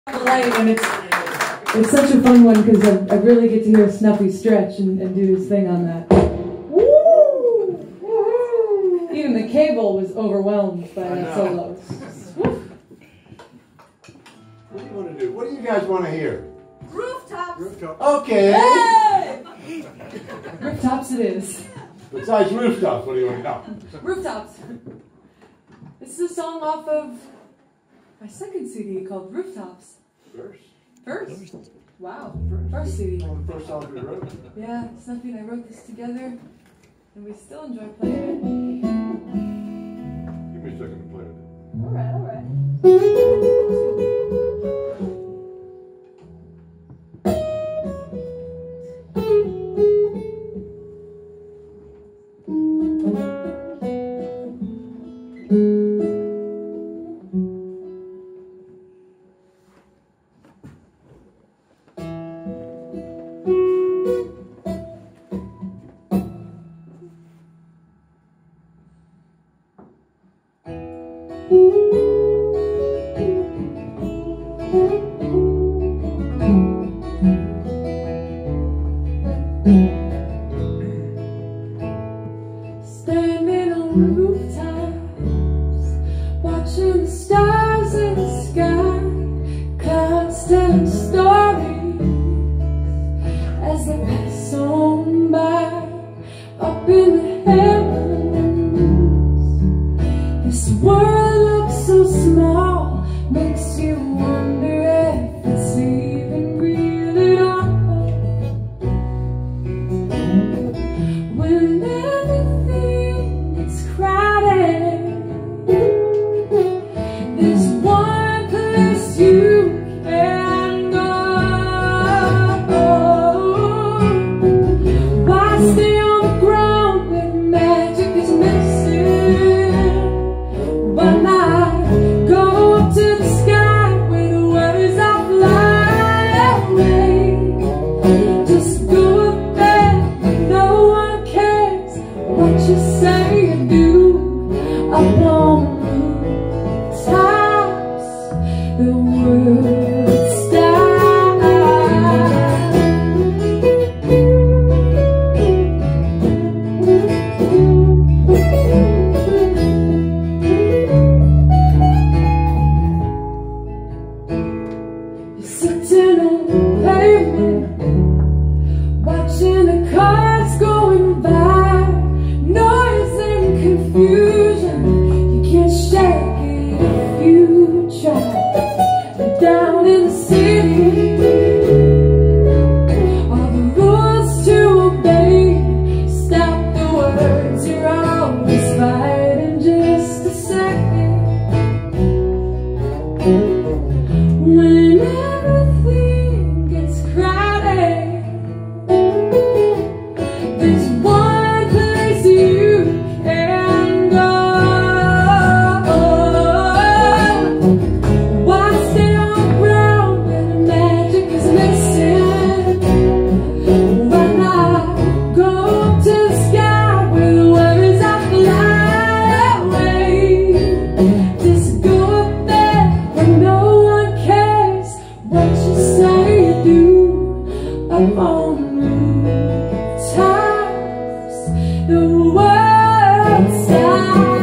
And it's such a fun one because I really get to hear Snuffy stretch and do his thing on that. Woo! Even the cable was overwhelmed by that solo. What do you want to do? What do you guys want to hear? Rooftops. Rooftops. Okay. Hey! Rooftops it is. Besides rooftops, what do you want to know? Rooftops. This is a song off of my second CD called Rooftops. First? Wow. First CD. One of the first songs we wrote. Yeah, Snuffy and I wrote this together, and we still enjoy playing it. Give me a second to play with it. Alright, alright. Standing on the rooftops, watching the stars in the sky, clouds telling stories as they pass on by. Up in the heavens, this world looks so small, makes you wonder if it's even real at all. When everything gets crowded, there's one place you can go. Why stay on the ground where the magic is missing? Why not go up to the sky where the worries are flying away? Just go up there where no one cares what you say and do. Up on rooftops, the world stops. You're sitting on the pavement, watching the cars going by, noise and confusion. You can't shake it if you try. But down in the city, all the rules to obey. Stop the words, you're always fighting just a second. When everything gets crowded, there's one place you can go. Why stay on the ground where the magic is missing? Why not go up to the sky where the worries are flying away? Just go up there where no one cares what you say or do. Up on rooftops, the world stops.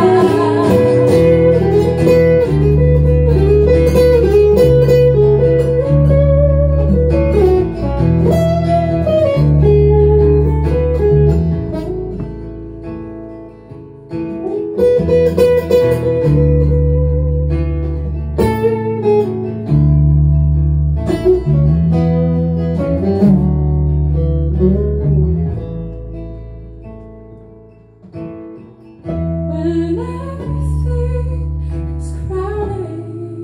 When everything is crowded,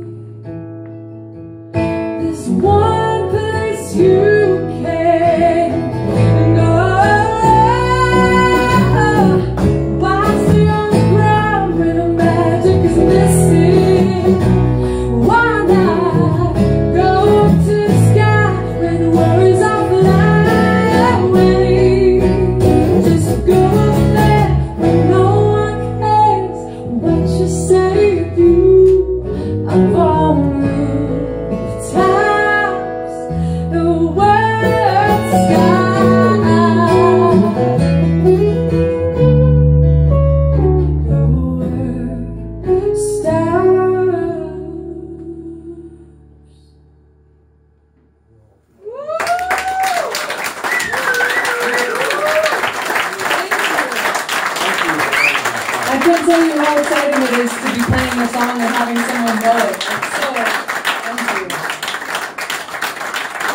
there's one place you can go. Why stay on the ground when the magic is missing? Why not go up to the sky when the worries are flying away? Just go up there where no one cares what you say or do. Up on rooftops. can't tell you how exciting it is to be playing a song and having someone know it.